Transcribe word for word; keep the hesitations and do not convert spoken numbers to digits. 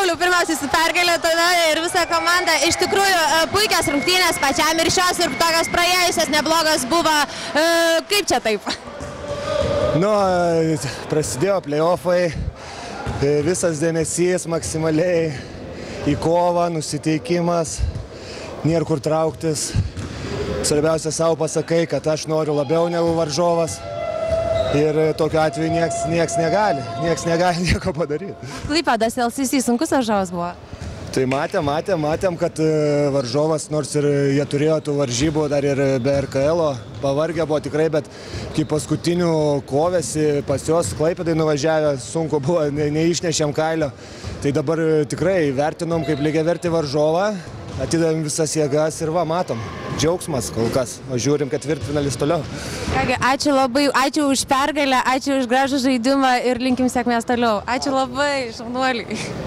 Pauliau, pirmiausiai su pergalė tada ir visa komanda. Iš tikrųjų, puikios rungtynės pačiam ir šios ir tokios praėjusios neblogas buvo. Kaip čia taip? Nu, prasidėjo play-offai, visas dėmesys maksimaliai į kovą, nusiteikimas, nėra kur trauktis. Svarbiausia, savo pasakai, kad aš noriu labiau negu varžovas. Ir tokiu atveju nieks, nieks negali, nieks negali nieko padaryti. Klaipėdos L C C sunkus varžovas buvo? Tai matėm, matėm, matėm, kad varžovas, nors ir jie turėjo tų varžybų dar ir be R K L-o, pavargę buvo tikrai, bet kai paskutinių kovėsi pas juos Klaipėdai nuvažiavę, sunku buvo, ne, neišnešėm kailio. Tai dabar tikrai vertinom kaip lygiavertį varžovą, atidavėm visas jėgas ir va, matom. Džiaugsmas kol kas, o žiūrim ketvirtfinalis toliau. Kągi, ačiū labai, ačiū už pergalę, ačiū už gražų žaidimą ir linkim sėkmės toliau. Ačiū labai, šaunuoliai.